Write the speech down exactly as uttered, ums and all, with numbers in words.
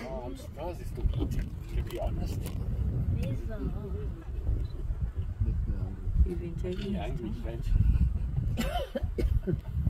Oh, I'm surprised it's still eating, to be honest. You've been taking Yeah, his angry time. French.